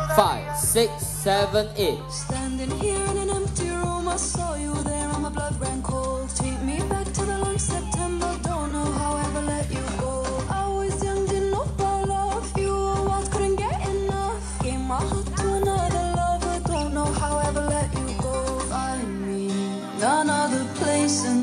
5, 6, 7, 8. Standing here in an empty room, I saw you there and my blood ran cold. Take me back to the long September, don't know how I ever let you go. I was young, didn't know about love, you were wild, couldn't get enough. Gave my heart to another lover, don't know how I ever let you go. Find me in another place.